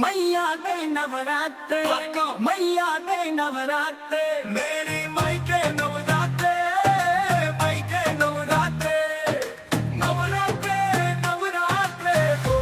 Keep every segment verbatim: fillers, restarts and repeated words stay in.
मैया दे नवरात्रे, मैया दे नवरात्रे, मेरी माई के नवरात्रे, माई के नवरात्रे, नवरात्रे नवरात्रे हो।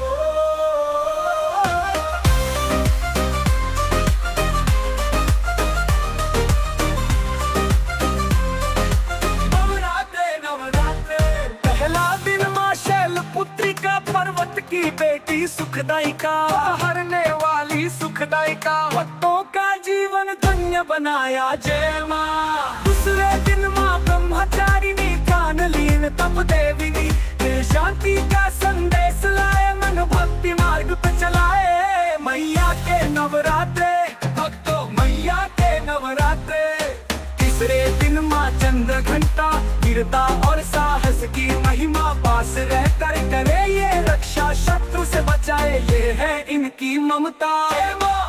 नवरात्रे नवरात्रे, पहला दिन माँ शैलपुत्री का, पर्वत की बेटी सुखदायिका, हरने वाली सुखदायिका, भक्तों का जीवन धन्य बनाया जय माँ। दूसरे दिन माँ ब्रह्मचारिणी, ध्यान लीन तप देविनी, ने शांति का संदेश लाए, मन भक्ति मार्ग पे चलाए। मैया के नवरात्रे, भक्तों मैया के नवरात्रे। तीसरे दिन माँ चंद्र घंटा, वीरता और साहस की महिमा, पास रहकर करे ये रक्षा, शत्रु से बचाए ये है इनकी ममता। जय माँ,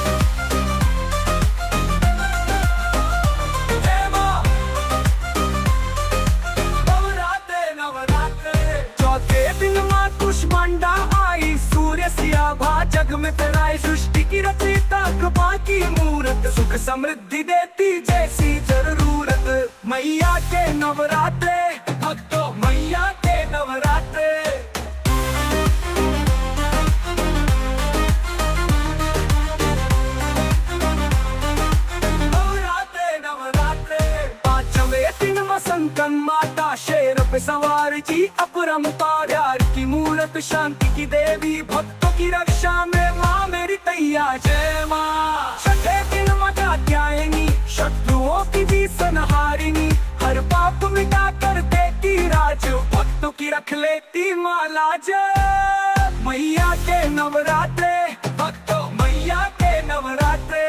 जय माँ। नवरात्रे नवरात्रे, चौथे दिन माँ कुष्मांडा आई, सूर्य सियाभा जग में फैलाए, सृष्टि की रचयिता कृपा की मूरत, सुख समृद्धि देती जैसी जरूरत। मैया के नवरात्रे, भक्तों मैया के नवरात्रे। नवरात्रे नवरात्रे, पांचवें दिन संकन माता, शेर पे सवार जी अपरंपार, प्यार की मूरत, शांति की देवी, भक्तों की रक्षा में माँ मेरी तैया जय माँ। छठे दिन माँ कात्यायनी, शत्रुओं की भी संहारिणी, हर पाप मिटा कर देती राज, भक्तों की रख लेती माँ लाज। मैया के नवरात्रे, भक्तों मैया के नवरात्रे।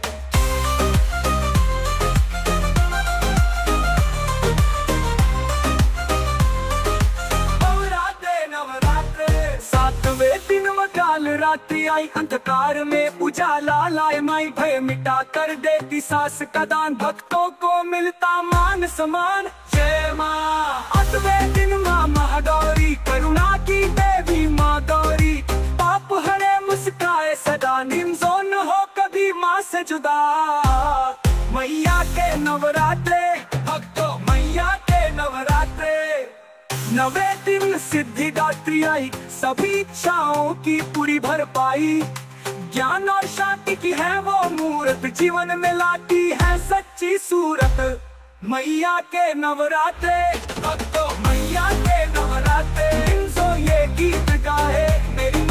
सातवें दिन काल रात्रि आई, अंधकार में उजाला लाए, माई भय मिटा कर देती सास का दान, भक्तों को मिलता मान सम्मान जय माँ। आठवें दिन माँ महागौरी, करुणा की देवी माँ गौरी, पाप हरे मुस्काए सदा, निम्जो न हो कभी माँ से जुदा। मैया के नवरात्रे, भक्तों मैया के नवरात्रे। नवे दिन सिद्धिदात्री आई, सभी इच्छाओं की पूरी भरपाई, ज्ञान और शांति की है वो मूरत, जीवन में लाती है सच्ची सूरत। मैया के नवरात्रे, भक्तों मैया के नवरात्रे, दिन सो ये गीत गाए मेरी